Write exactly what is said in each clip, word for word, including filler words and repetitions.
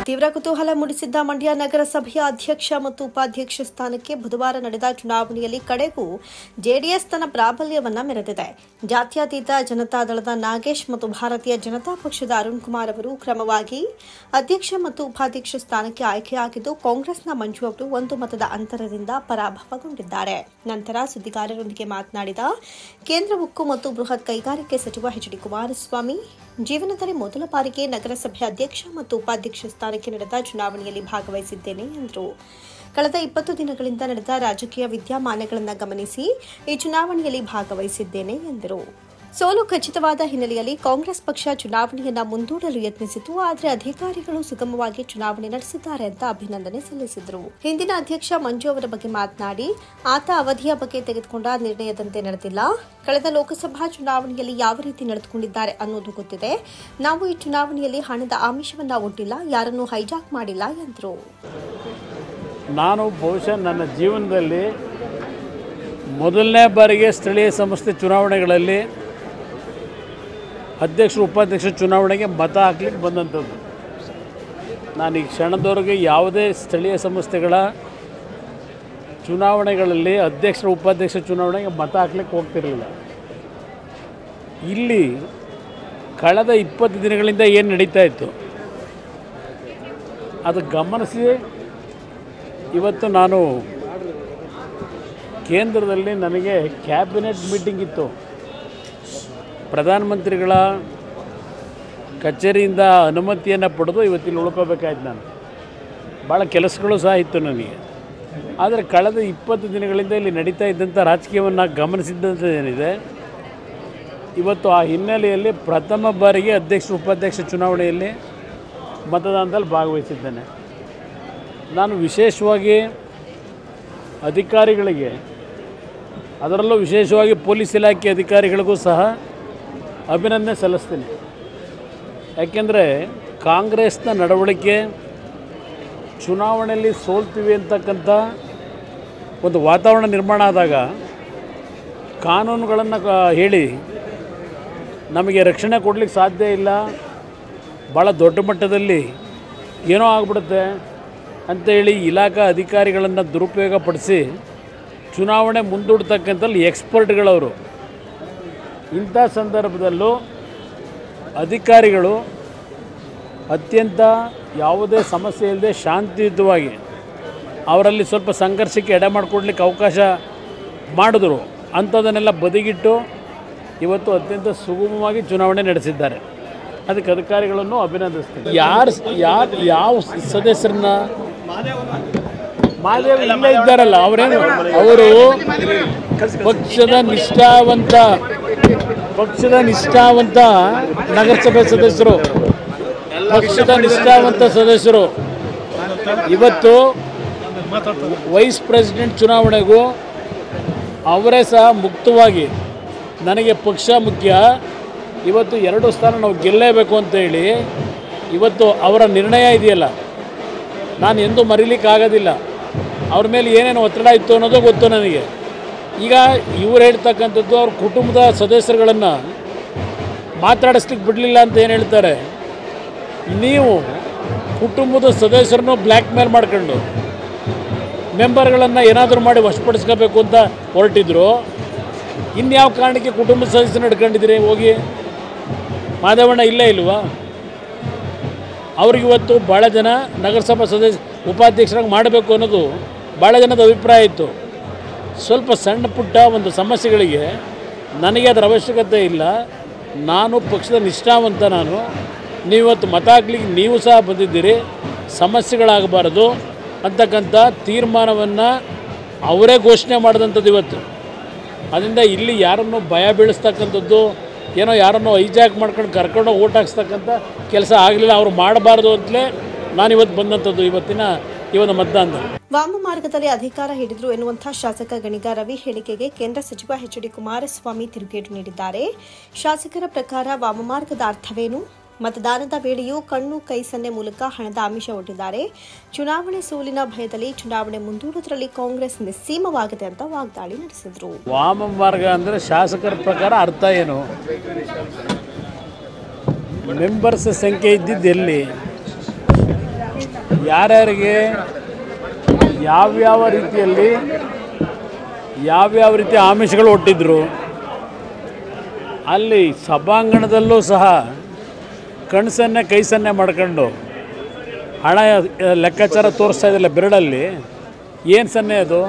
ತೀವ್ರ ಕುತೂಹಲ ಮೂಡಿಸಿದ್ದ ಮಂಡ್ಯ ನಗರಸಭೆಯ ಅಧ್ಯಕ್ಷ ಮತ್ತು ಉಪಾಧ್ಯಕ್ಷ ಸ್ಥಾನಕ್ಕೆ ಬುಧವಾರ ನಡೆದ ಚುನಾವಣೆಯಲ್ಲಿ ಕಡೆಗೂ ಜೆಡಿಎಸ್ ತನ್ನ ಪ್ರಾಬಲ್ಯವನ್ನ ಮೆರೆದಿದೆ. ಜಾತ್ಯತೀತ ಜನತಾದಳದ ನಾಗೇಶ್ ಮತ್ತು ಭಾರತೀಯ ಜನತಾ ಪಕ್ಷದ ಅರುಣ್ ಕುಮಾರ್ ಅವರು ಕ್ರಮವಾಗಿ ಅಧ್ಯಕ್ಷ ಮತ್ತು ಉಪಾಧ್ಯಕ್ಷ ಸ್ಥಾನಕ್ಕೆ ಆಯ್ಕೆಯಾಗಿದ್ದು, ಕಾಂಗ್ರೆಸ್ನ ಮಂಜು ಅವರು ಒಂದು ಮತದ ಅಂತರದಿಂದ ಪರಾಭವಗೊಂಡಿದ್ದಾರೆ. ನಂತರ ಸುದ್ದಿಗಾರರೊಂದಿಗೆ ಮಾತನಾಡಿದ ಕೇಂದ್ರ ಉಕ್ಕು ಮತ್ತು ಬೃಹತ್ ಕೈಗಾರಿಕೆ ಸಚಿವ ಎಚ್ ಡಿ ಕುಮಾರಸ್ವಾಮಿ, ಜೀವನದಲ್ಲಿ ಮೊದಲ ಬಾರಿಗೆ ನಗರಸಭೆ ಅಧ್ಯಕ್ಷ ಮತ್ತು ಉಪಾಧ್ಯಕ್ಷ ಸ್ಥಾನಕ್ಕೆ ನಡೆದ ಚುನಾವಣೆಯಲ್ಲಿ ಭಾಗವಹಿಸಿದ್ದೇನೆ ಎಂದರು. ಕಳೆದ ಇಪ್ಪತ್ತು ದಿನಗಳಿಂದ ನಡೆದ ರಾಜಕೀಯ ವಿದ್ಯಮಾನಗಳನ್ನು ಗಮನಿಸಿ ಈ ಚುನಾವಣೆಯಲ್ಲಿ ಭಾಗವಹಿಸಿದ್ದೇನೆ ಎಂದರು. ಸೋಲು ಖಚಿತವಾದ ಹಿನ್ನೆಲೆಯಲ್ಲಿ ಕಾಂಗ್ರೆಸ್ ಪಕ್ಷ ಚುನಾವಣೆಯನ್ನ ಮುಂದೂಡಲು ಯತ್ನಿಸಿತು. ಆದರೆ ಅಧಿಕಾರಿಗಳು ಸುಗಮವಾಗಿ ಚುನಾವಣೆ ನಡೆಸಿದ್ದಾರೆ ಅಂತ ಅಭಿನಂದನೆ ಸಲ್ಲಿಸಿದರು. ಹಿಂದಿನ ಅಧ್ಯಕ್ಷ ಮಂಜು ಅವರ ಬಗ್ಗೆ ಮಾತನಾಡಿ, ಆತ ಅವಧಿಯ ಬಗ್ಗೆ ತೆಗೆದುಕೊಂಡ ನಿರ್ಣಯದಂತೆ ನಡೆದಿಲ್ಲ. ಕಳೆದ ಲೋಕಸಭಾ ಚುನಾವಣೆಯಲ್ಲಿ ಯಾವ ರೀತಿ ನಡೆದುಕೊಂಡಿದ್ದಾರೆ ಅನ್ನೋದು ಗೊತ್ತಿದೆ. ನಾವು ಈ ಚುನಾವಣೆಯಲ್ಲಿ ಹಣದ ಆಮಿಷವನ್ನ ಒಡ್ಡಿಲ್ಲ, ಯಾರನ್ನೂ ಹೈಜಾಕ್ ಮಾಡಿಲ್ಲ ಎಂದರು. ನಾನು ಬಹುಶಃ ನನ್ನ ಜೀವನದಲ್ಲಿ ಮೊದಲನೇ ಬಾರಿಗೆ ಸ್ಥಳೀಯ ಸಂಸ್ಥೆ ಚುನಾವಣೆಗಳಲ್ಲಿ ಅಧ್ಯಕ್ಷರು ಉಪಾಧ್ಯಕ್ಷ ಚುನಾವಣೆಗೆ ಮತ ಹಾಕ್ಲಿಕ್ಕೆ ಬಂದಂಥದ್ದು. ನಾನು ಈ ಕ್ಷಣದವರೆಗೆ ಯಾವುದೇ ಸ್ಥಳೀಯ ಸಂಸ್ಥೆಗಳ ಚುನಾವಣೆಗಳಲ್ಲಿ ಅಧ್ಯಕ್ಷರು ಉಪಾಧ್ಯಕ್ಷ ಚುನಾವಣೆಗೆ ಮತ ಹಾಕ್ಲಿಕ್ಕೆ ಹೋಗ್ತಿರಲಿಲ್ಲ. ಇಲ್ಲಿ ಕಳೆದ ಇಪ್ಪತ್ತು ದಿನಗಳಿಂದ ಏನು ನಡೀತಾ ಇತ್ತು ಅದು ಗಮನಿಸಿ ಇವತ್ತು ನಾನು ಕೇಂದ್ರದಲ್ಲಿ ನನಗೆ ಕ್ಯಾಬಿನೆಟ್ ಮೀಟಿಂಗ್ ಇತ್ತು. ಪ್ರಧಾನಮಂತ್ರಿಗಳ ಕಚೇರಿಯಿಂದ ಅನುಮತಿಯನ್ನು ಪಡೆದು ಇವತ್ತಿಲ್ಲಿ ಉಳ್ಕೋಬೇಕಾಯ್ತು. ನಾನು ಭಾಳ ಕೆಲಸಗಳು ಸಹ ಇತ್ತು ನನಗೆ. ಆದರೆ ಕಳೆದ ಇಪ್ಪತ್ತು ದಿನಗಳಿಂದ ಇಲ್ಲಿ ನಡೀತಾ ಇದ್ದಂಥ ರಾಜಕೀಯವನ್ನು ಗಮನಿಸಿದ್ದೇನಿದೆ, ಇವತ್ತು ಆ ಹಿನ್ನೆಲೆಯಲ್ಲಿ ಪ್ರಥಮ ಬಾರಿಗೆ ಅಧ್ಯಕ್ಷ ಉಪಾಧ್ಯಕ್ಷ ಚುನಾವಣೆಯಲ್ಲಿ ಮತದಾನದಲ್ಲಿ ಭಾಗವಹಿಸಿದ್ದೇನೆ. ನಾನು ವಿಶೇಷವಾಗಿ ಅಧಿಕಾರಿಗಳಿಗೆ, ಅದರಲ್ಲೂ ವಿಶೇಷವಾಗಿ ಪೊಲೀಸ್ ಇಲಾಖೆ ಅಧಿಕಾರಿಗಳಿಗೂ ಸಹ ಅಭಿನಂದನೆ ಸಲ್ಲಿಸ್ತೀನಿ. ಯಾಕೆಂದರೆ ಕಾಂಗ್ರೆಸ್ನ ನಡವಳಿಕೆ ಚುನಾವಣೆಯಲ್ಲಿ ಸೋಲ್ತೀವಿ ಅಂತಕ್ಕಂಥ ಒಂದು ವಾತಾವರಣ ನಿರ್ಮಾಣ ಆದಾಗ ಕಾನೂನುಗಳನ್ನು ಹೇಳಿ ನಮಗೆ ರಕ್ಷಣೆ ಕೊಡಲಿಕ್ಕೆ ಸಾಧ್ಯ ಇಲ್ಲ, ಭಾಳ ದೊಡ್ಡ ಮಟ್ಟದಲ್ಲಿ ಏನೋ ಆಗಿಬಿಡುತ್ತೆ ಅಂತೇಳಿ ಇಲಾಖಾ ಅಧಿಕಾರಿಗಳನ್ನು ದುರುಪಯೋಗಪಡಿಸಿ ಚುನಾವಣೆ ಮುಂದೂಡ್ತಕ್ಕಂಥಲ್ಲಿ ಎಕ್ಸ್ಪರ್ಟ್ಗಳವರು. ಇಂಥ ಸಂದರ್ಭದಲ್ಲೂ ಅಧಿಕಾರಿಗಳು ಅತ್ಯಂತ ಯಾವುದೇ ಸಮಸ್ಯೆ ಇಲ್ಲದೆ ಶಾಂತಿಯುತವಾಗಿ ಅವರಲ್ಲಿ ಸ್ವಲ್ಪ ಸಂಘರ್ಷಕ್ಕೆ ಎಡೆ ಮಾಡಿಕೊಡ್ಲಿಕ್ಕೆ ಅವಕಾಶ ಮಾಡಿದ್ರು. ಅಂಥದನ್ನೆಲ್ಲ ಬದಿಗಿಟ್ಟು ಇವತ್ತು ಅತ್ಯಂತ ಸುಗಮವಾಗಿ ಚುನಾವಣೆ ನಡೆಸಿದ್ದಾರೆ. ಅದಕ್ಕೆ ಅಧಿಕಾರಿಗಳನ್ನು ಅಭಿನಂದಿಸ್ತೀನಿ. ಯಾರು ಯಾರು ಯಾವ ಸದಸ್ಯರನ್ನ ಮಾದೇವ್ ಇಲ್ಲೇ ಇದ್ದಾರಲ್ಲ, ಅವರೇನು ಅವರು ಪಕ್ಷದ ನಿಷ್ಠಾವಂತ ಪಕ್ಷದ ನಿಷ್ಠಾವಂತ ನಗರಸಭೆ ಸದಸ್ಯರು, ಪಕ್ಷದ ನಿಷ್ಠಾವಂತ ಸದಸ್ಯರು. ಇವತ್ತು ವೈಸ್ ಪ್ರೆಸಿಡೆಂಟ್ ಚುನಾವಣೆಗೂ ಅವರೇ ಸಹ ಮುಕ್ತವಾಗಿ ನನಗೆ ಪಕ್ಷ ಮುಖ್ಯ, ಇವತ್ತು ಎರಡು ಸ್ಥಾನ ನಾವು ಗೆಲ್ಲೇಬೇಕು ಅಂತೇಳಿ ಇವತ್ತು ಅವರ ನಿರ್ಣಯ ಇದೆಯಲ್ಲ, ನಾನು ಎಂದೂ ಮರೀಲಿಕ್ಕಾಗೋದಿಲ್ಲ. ಅವ್ರ ಮೇಲೆ ಏನೇನು ಒತ್ತಡ ಇತ್ತು ಅನ್ನೋದು ಗೊತ್ತು ನನಗೆ. ಈಗ ಇವ್ರು ಹೇಳ್ತಕ್ಕಂಥದ್ದು ಅವ್ರ ಕುಟುಂಬದ ಸದಸ್ಯರುಗಳನ್ನು ಮಾತಾಡಿಸ್ಲಿಕ್ಕೆ ಬಿಡಲಿಲ್ಲ ಅಂತ ಏನು ಹೇಳ್ತಾರೆ. ನೀವು ಕುಟುಂಬದ ಸದಸ್ಯರನ್ನು ಬ್ಲ್ಯಾಕ್ ಮೇಲ್ ಮಾಡ್ಕೊಂಡು ಮೆಂಬರ್ಗಳನ್ನು ಏನಾದರೂ ಮಾಡಿ ವಶಪಡಿಸ್ಕೋಬೇಕು ಅಂತ ಹೊರಟಿದ್ರು. ಇನ್ಯಾವ ಕಾರಣಕ್ಕೆ ಕುಟುಂಬದ ಸದಸ್ಯರನ್ನ ಹಿಡ್ಕೊಂಡಿದ್ದೀರಿ? ಹೋಗಿ ಮಾದೇವಣ್ಣ ಇಲ್ಲೇ ಇಲ್ವಾ? ಅವ್ರಿಗಿವತ್ತು ಭಾಳ ಜನ ನಗರಸಭಾ ಸದಸ್ಯ ಉಪಾಧ್ಯಕ್ಷರಾಗಿ ಮಾಡಬೇಕು ಅನ್ನೋದು ಭಾಳ ಜನದ ಅಭಿಪ್ರಾಯ ಇತ್ತು. ಸ್ವಲ್ಪ ಸಣ್ಣ ಪುಟ್ಟ ಒಂದು ಸಮಸ್ಯೆಗಳಿಗೆ ನನಗೆ ಅದರ ಅವಶ್ಯಕತೆ ಇಲ್ಲ. ನಾನು ಪಕ್ಷದ ನಿಷ್ಠಾವಂತ. ನಾನು ನೀವತ್ತು ಮತ ಹಾಕ್ಲಿಕ್ಕೆ ನೀವು ಸಹ ಬಂದಿದ್ದೀರಿ, ಸಮಸ್ಯೆಗಳಾಗಬಾರ್ದು ಅಂತಕ್ಕಂಥ ತೀರ್ಮಾನವನ್ನು ಅವರೇ ಘೋಷಣೆ ಮಾಡಿದಂಥದ್ದು ಇವತ್ತು. ಅದರಿಂದ ಇಲ್ಲಿ ಯಾರನ್ನು ಭಯ ಬೀಳಿಸ್ತಕ್ಕಂಥದ್ದು, ಏನೋ ಯಾರನ್ನೋ ಹೈಜಾಕ್ ಮಾಡ್ಕೊಂಡು ಕರ್ಕೊಂಡು ಓಟ್ ಹಾಕ್ಸ್ತಕ್ಕಂಥ ಕೆಲಸ ಆಗಲಿಲ್ಲ. ಅವರು ಮಾಡಬಾರ್ದು ಅಂತಲೇ ನಾನಿವತ್ತು ಬಂದಂಥದ್ದು ಇವತ್ತಿನ ಈ ಒಂದು ಮತದಾನದಲ್ಲಿ. ವಾಮ ಮಾರ್ಗದಲ್ಲಿ ಅಧಿಕಾರ ಹಿಡಿದ್ರು ಎನ್ನುವಂತಹ ಶಾಸಕ ಗಣಿಗ ರವಿ ಹೇಳಿಕೆಗೆ ಕೇಂದ್ರ ಸಚಿವ ಎಚ್ ಡಿ ಕುಮಾರಸ್ವಾಮಿ ತಿರುಗೇಟು ನೀಡಿದ್ದಾರೆ. ಶಾಸಕರ ಪ್ರಕಾರ ವಾಮ ಮಾರ್ಗದ ಅರ್ಥವೇನು? ಮತದಾನದ ವೇಳೆಯೂ ಕಣ್ಣು ಕೈ ಸನ್ನೆ ಮೂಲಕ ಹಣದ ಆಮಿಷ ಒಡ್ಡಿದ್ದಾರೆ. ಚುನಾವಣೆ ಸೋಲಿನ ಭಯದಲ್ಲಿ ಚುನಾವಣೆ ಮುಂದೂಡುವುದರಲ್ಲಿ ಕಾಂಗ್ರೆಸ್ ನಿಸ್ಸೀಮವಾಗಿದೆ ಅಂತ ವಾಗ್ದಾಳಿ ನಡೆಸಿದರು. ವಾಮ ಮಾರ್ಗ ಅಂದರೆ ಶಾಸಕರ ಪ್ರಕಾರ ಅರ್ಥ ಏನು? ಮೆಂಬರ್ಸ್ ಸಂಖ್ಯೆ ಇದ್ದಿದ್ದು ಎಲ್ಲಿ? ಯಾರ್ಯಾರಿಗೆ ಯಾವ್ಯಾವ ರೀತಿಯಲ್ಲಿ ಯಾವ್ಯಾವ ರೀತಿಯ ಆಮಿಷಗಳು ಒಟ್ಟಿದ್ರು, ಅಲ್ಲಿ ಸಭಾಂಗಣದಲ್ಲೂ ಸಹ ಕಣ್ಸನ್ನೆ ಕೈ ಸನ್ನೆ ಮಾಡ್ಕೊಂಡು ಹಣ ಲೆಕ್ಕಾಚಾರ ತೋರಿಸ್ತಾ ಇದ್ದಿಲ್ಲ ಬೆರಳಲ್ಲಿ. ಏನು ಸನ್ನೆ ಅದು?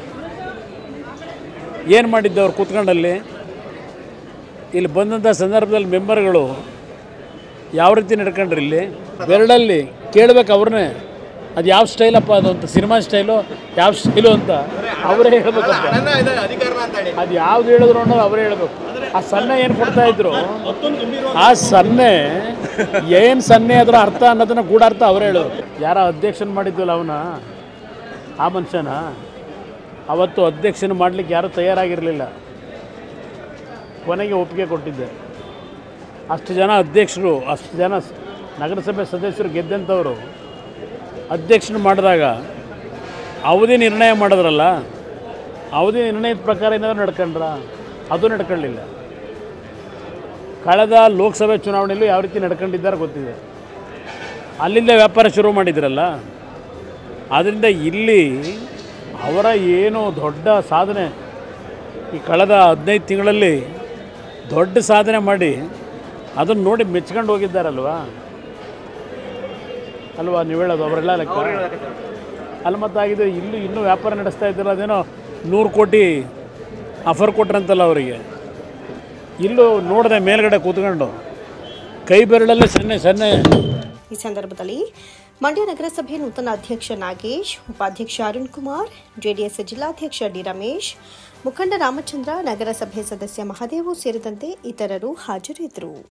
ಏನು ಮಾಡಿದ್ದು ಅವ್ರು ಕೂತ್ಕೊಂಡಲ್ಲಿ? ಇಲ್ಲಿ ಬಂದಂಥ ಸಂದರ್ಭದಲ್ಲಿ ಮೆಂಬರ್ಗಳು ಯಾವ ರೀತಿ ನಡ್ಕೊಂಡ್ರಿ? ಇಲ್ಲಿ ಬೆರಳಲ್ಲಿ ಕೇಳಬೇಕು ಅವ್ರನ್ನೇ, ಅದು ಯಾವ ಸ್ಟೈಲಪ್ಪ ಅದು ಅಂತ, ಸಿನಿಮಾ ಸ್ಟೈಲು ಯಾವ ಸ್ಟೈಲು ಅಂತ ಅವರೇ ಹೇಳ್ಬೇಕಪ್ಪ. ಅದು ಯಾವ್ದು ಹೇಳಿದ್ರು ಅನ್ನೋದು ಅವರೇ ಹೇಳ್ಬೇಕು. ಆ ಸನ್ನೆ ಏನು ಕೊಡ್ತಾಯಿದ್ರು, ಆ ಸನ್ನೆ ಏನು ಸನ್ನೆ ಅದರ ಅರ್ಥ ಅನ್ನೋದನ್ನು ಗೂಢಾರ್ಥ ಅವರೇ ಹೇಳೋರು. ಯಾರ ಅಧ್ಯಕ್ಷನ ಮಾಡಿದ್ವಲ್ಲ ಅವನ, ಆ ಮನುಷ್ಯನ ಅವತ್ತು ಅಧ್ಯಕ್ಷನ ಮಾಡಲಿಕ್ಕೆ ಯಾರೂ ತಯಾರಾಗಿರಲಿಲ್ಲ. ಕೊನೆಗೆ ಒಪ್ಪಿಗೆ ಕೊಟ್ಟಿದ್ದೆ. ಅಷ್ಟು ಜನ ಅಧ್ಯಕ್ಷರು, ಅಷ್ಟು ಜನ ನಗರಸಭೆ ಸದಸ್ಯರು ಗೆದ್ದಂಥವರು ಅಧ್ಯಕ್ಷನ ಮಾಡಿದಾಗ ಅವಧಿ ನಿರ್ಣಯ ಮಾಡಿದ್ರಲ್ಲ, ಅವಧಿ ನಿರ್ಣಯದ ಪ್ರಕಾರ ಏನಾದರೂ ನಡ್ಕೊಂಡ್ರ? ಅದು ನಡ್ಕೊಳ್ಳಿಲ್ಲ. ಕಳೆದ ಲೋಕಸಭೆ ಚುನಾವಣೆಯಲ್ಲೂ ಯಾವ ರೀತಿ ನಡ್ಕೊಂಡಿದ್ದಾರೆ ಗೊತ್ತಿದೆ. ಅಲ್ಲಿಂದ ವ್ಯಾಪಾರ ಶುರು ಮಾಡಿದ್ರಲ್ಲ. ಆದ್ದರಿಂದ ಇಲ್ಲಿ ಅವರ ಏನು ದೊಡ್ಡ ಸಾಧನೆ, ಈ ಕಳೆದ ಹದಿನೈದು ತಿಂಗಳಲ್ಲಿ ದೊಡ್ಡ ಸಾಧನೆ ಮಾಡಿ ಅದನ್ನು ನೋಡಿ ಮೆಚ್ಕೊಂಡು ಹೋಗಿದ್ದಾರಲ್ವ ಅಲ್ವಾ ನೀವು ಹೇಳೋದು? ಅವರೆಲ್ಲ ಲೆಕ್ಕ ಅಲ್ಲಿ ಮತ್ತಾಗಿದ್ದು ಇಲ್ಲಿ ಇನ್ನೂ ವ್ಯಾಪಾರ ನಡೆಸ್ತಾ ಇದ್ದಿಲ್ಲ. ಅದೇನೋ ನೂರು ಕೋಟಿ ಆಫರ್ ಕೊಟ್ರಂತಲ್ಲ ಅವರಿಗೆ. ಇಲ್ಲೂ ನೋಡಿದೆ ಮೇಲ್ಗಡೆ ಕೂತ್ಕೊಂಡು ಕೈ ಬೆರಳಲ್ಲೇ ಸನ್ನೆ ಸನ್ನೆ. ಈ ಸಂದರ್ಭದಲ್ಲಿ ಮಂಡ್ಯ ನಗರಸಭೆ ನೂತನ ಅಧ್ಯಕ್ಷ ನಾಗೇಶ್, ಉಪಾಧ್ಯಕ್ಷ ಅರುಣ್ ಕುಮಾರ್, ಜೆಡಿಎಸ್ ಜಿಲ್ಲಾಧ್ಯಕ್ಷ ಡಿ ರಮೇಶ್, ಮುಖಂಡ ರಾಮಚಂದ್ರ, ನಗರಸಭೆ ಸದಸ್ಯ ಮಹದೇವು ಸೇರಿದಂತೆ ಇತರರು ಹಾಜರಿದ್ದರು.